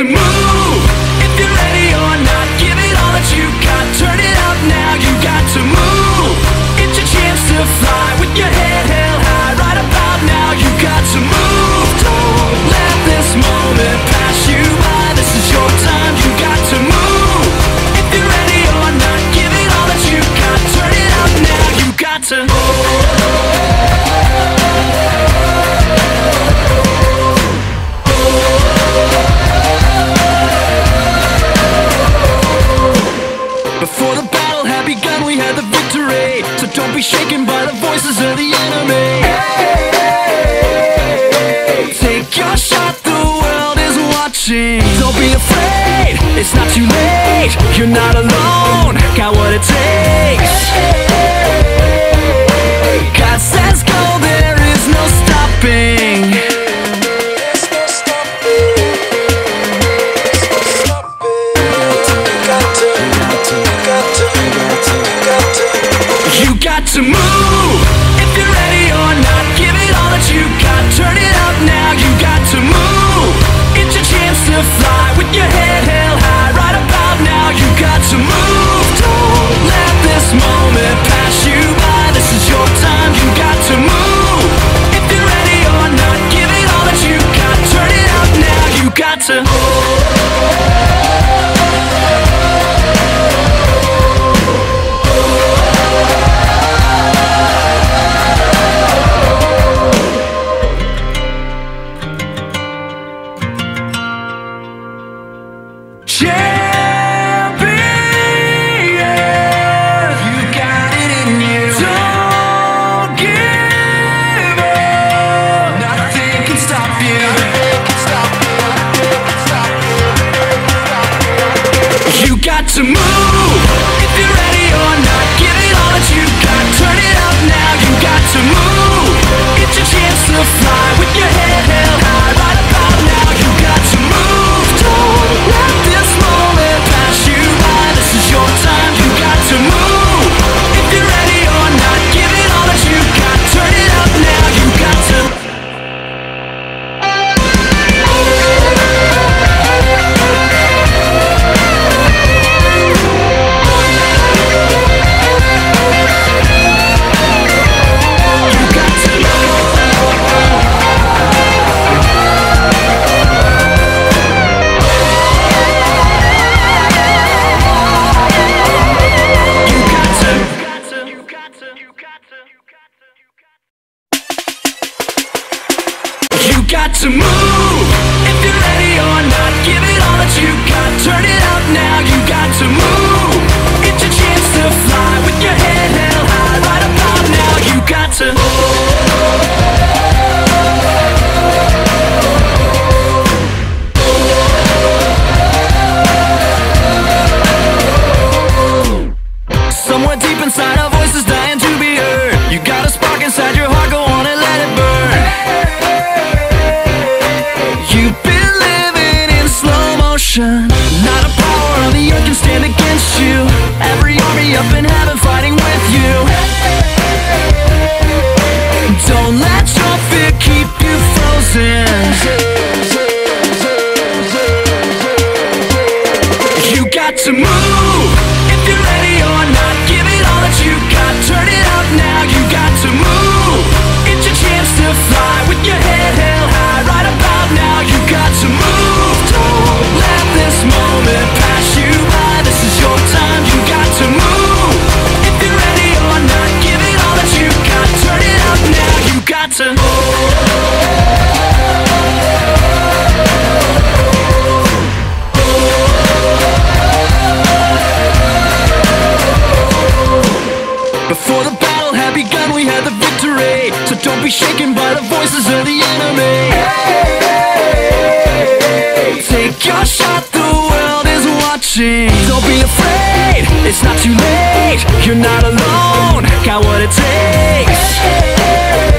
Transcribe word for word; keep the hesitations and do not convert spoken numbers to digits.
to move. If you're ready or not, give it all that you got. Turn it up now, you got to move. It's your chance to fly with your head held high. Right about now, you got to move. Don't let this moment pass you by. This is your time, you got to move. If you're ready or not, give it all that you got. Turn it up now, you got to Before the battle had begun, we had the victory. So don't be shaken by the voices of the enemy. Take your shot, the world is watching. Don't be afraid, it's not too late. You're not alone, got what it takes. God says go, there is no stopping. You got to move. If you're ready or not, give it all that you got. Turn it up now, you got to move. It's your chance to fly with your head held high. Right about now, you got to move. Don't let this moment pass you by. This is your time, you got to move. If you're ready or not, give it all that you got. Turn it up now, you got to to move. If you're ready or not, give it all that you got. Turn it up now, you got to move. It's your chance to fly with your head held high. Right about now, you got to move. Don't let this moment pass you by. This is your time, you got to move. If you're ready or not, give it all that you got. Turn it up now, you got to got to move. If you're ready or not, give it all that you got. Turn it up now, you got to move. It's your chance to fly with your head held high. Right about now, you got to somewhere deep inside, our voice is dying to be heard. You got a spark inside your heart, go on and let it burn. You've been living in slow motion. Not a power on the earth can stand against you. Every army up in heaven fighting with you. Don't let your fear keep you frozen. You got to move. If you're ready or not, give it all that you got. Turn it up now, you got to move. It's your chance to fly with your head held high. Right about now, you got to move. Don't let this moment pass you by. This is your time, you got to move. If you're ready or not, give it all that you got. Turn it up now, you got to Before the battle had begun, we had the victory. So don't be shaken by the voices of the enemy. Take your shot, the world is watching. Don't be afraid, it's not too late. You're not alone, got what it takes.